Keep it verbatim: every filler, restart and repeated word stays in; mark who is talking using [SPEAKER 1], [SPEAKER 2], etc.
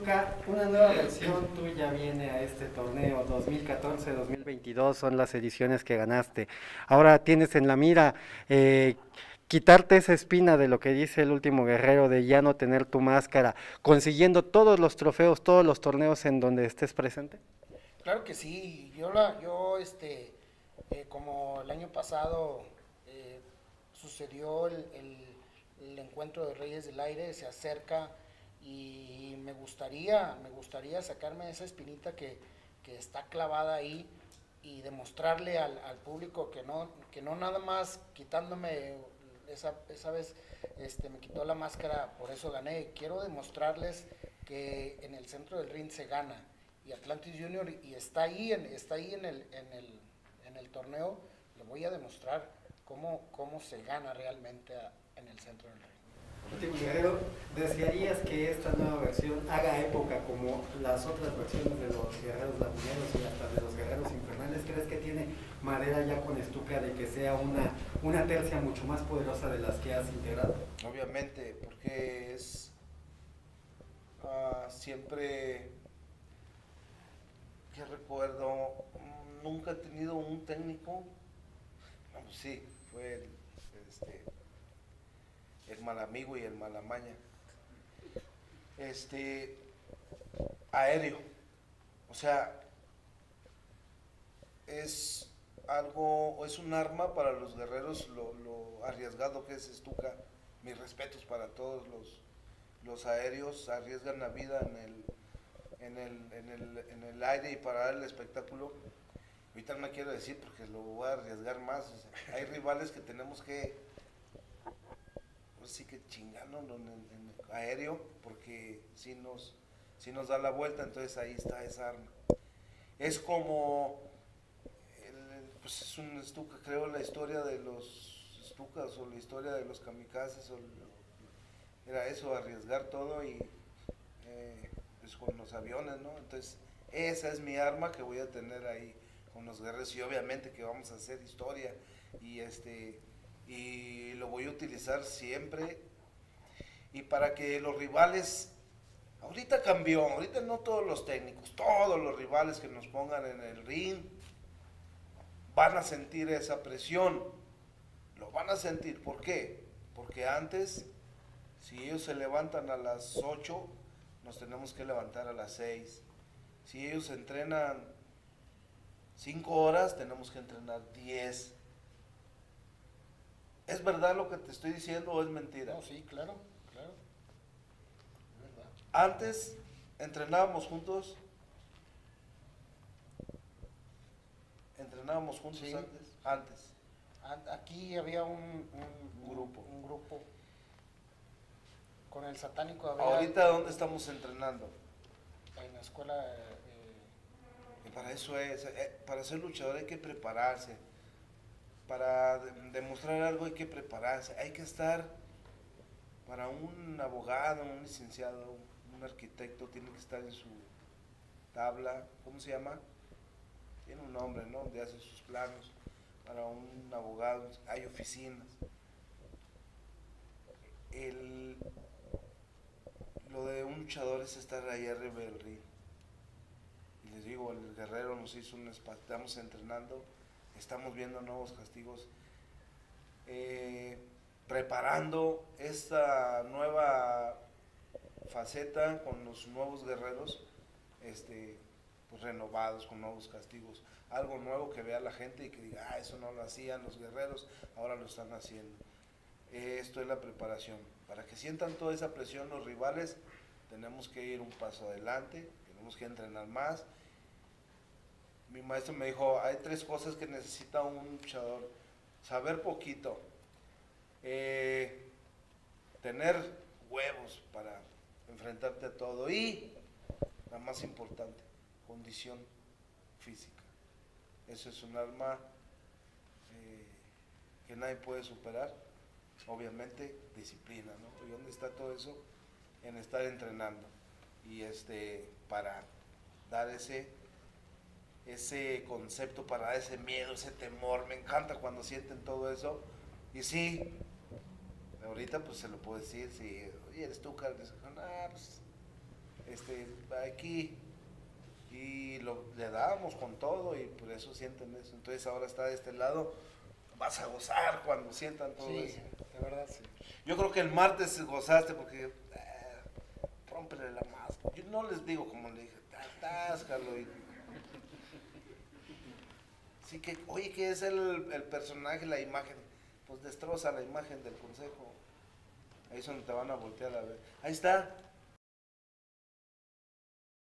[SPEAKER 1] Estuca, una nueva versión tuya viene a este torneo, dos mil catorce dos mil veintidós son las ediciones que ganaste. Ahora tienes en la mira eh, quitarte esa espina de lo que dice el último guerrero, de ya no tener tu máscara, consiguiendo todos los trofeos, todos los torneos en donde estés presente.
[SPEAKER 2] Claro que sí, yo, la, yo este, eh, como el año pasado eh, sucedió el, el- el encuentro de Reyes del Aire, se acerca y me gustaría, me gustaría sacarme esa espinita que, que está clavada ahí y demostrarle al, al público que no, que no nada más quitándome esa, esa vez este, me quitó la máscara, por eso gané. Quiero demostrarles que en el centro del ring se gana y Atlantis Junior y está ahí en, está ahí en el, en el, en el torneo, le voy a demostrar cómo, cómo se gana realmente a- en el centro del ring.
[SPEAKER 1] Último guerrero, ¿desearías que esta nueva versión haga época como las otras versiones de los guerreros laguneros y hasta de los guerreros infernales? ¿Crees que tiene madera ya con Estuca de que sea una, una tercia mucho más poderosa de las que has integrado?
[SPEAKER 3] Obviamente, porque es ah, siempre que recuerdo, mm, nunca he tenido un técnico, no, pues sí, fue el, este, el mal amigo y el malamaña, este, aéreo, o sea, es algo, es un arma para los guerreros, lo, lo arriesgado que es Estuca. Mis respetos para todos los, los aéreos, arriesgan la vida en el, en el, en el, en el aire y para dar el espectáculo. Ahorita no me quiero decir porque lo voy a arriesgar más. O sea, hay rivales que tenemos que, pues sí que chingarnos en, en el aéreo porque si nos, si nos da la vuelta, entonces ahí está esa arma. Es como, el, pues es un Stuka, creo la historia de los Stukas o la historia de los kamikazes, o, era eso, arriesgar todo y eh, pues con los aviones, ¿no? Entonces esa es mi arma que voy a tener ahí con los guerreros y obviamente que vamos a hacer historia y este y lo voy a utilizar siempre y para que los rivales, ahorita cambió, ahorita no todos los técnicos, todos los rivales que nos pongan en el ring van a sentir esa presión, lo van a sentir. ¿Por qué? Porque antes, si ellos se levantan a las ocho, nos tenemos que levantar a las seis. Si ellos entrenan cinco horas, tenemos que entrenar diez. ¿Es verdad lo que te estoy diciendo o es mentira?
[SPEAKER 2] No, sí, claro, claro, es verdad.
[SPEAKER 3] Antes entrenábamos juntos. Entrenábamos juntos
[SPEAKER 2] Sí.
[SPEAKER 3] antes. Antes.
[SPEAKER 2] A- Aquí había un, un,
[SPEAKER 3] Un grupo.
[SPEAKER 2] un grupo con el satánico. Había,
[SPEAKER 3] Ahorita, ¿dónde estamos entrenando?
[SPEAKER 2] en la escuela eh,
[SPEAKER 3] Y para eso es, eh, para ser luchador hay que prepararse. Para de- demostrar algo hay que prepararse. Hay que estar, para un abogado, un licenciado, un arquitecto, tiene que estar en su tabla, ¿cómo se llama? Tiene un nombre, ¿no? Donde hace sus planos. Para un abogado hay oficinas. El, lo de un luchador es estar ahí arriba del ring. Y les digo, el guerrero nos hizo un espacio, estamos entrenando, estamos viendo nuevos castigos, eh, preparando esta nueva faceta con los nuevos guerreros, este, pues renovados, con nuevos castigos, algo nuevo que vea la gente y que diga, ah, eso no lo hacían los guerreros, ahora lo están haciendo. Eh, esto es la preparación. Para que sientan toda esa presión los rivales, tenemos que ir un paso adelante, tenemos que entrenar más. Mi maestro me dijo, hay tres cosas que necesita un luchador. Saber poquito, eh, tener huevos para enfrentarte a todo y, la más importante, condición física. Eso es un arma eh, que nadie puede superar. Obviamente, disciplina, ¿no? ¿Y dónde está todo eso? En estar entrenando. Y este, para dar ese, ese concepto, para dar ese miedo, ese temor. Me encanta cuando sienten todo eso. Y sí, ahorita pues se lo puedo decir, si, oye, eres tú, Carlos. Ah, pues, este, aquí, y lo, le dábamos con todo y por eso sienten eso. Entonces ahora está de este lado, vas a gozar cuando sientan todo
[SPEAKER 2] Sí,
[SPEAKER 3] eso.
[SPEAKER 2] de verdad, sí.
[SPEAKER 3] Yo creo que el martes gozaste porque, eh, rómpele la máscara. Yo no les digo como le dije, atáscalo. Y... Sí que, oye, ¿qué es el, el personaje, la imagen? Pues destroza la imagen del consejo. Ahí es donde te van a voltear a ver. Ahí está.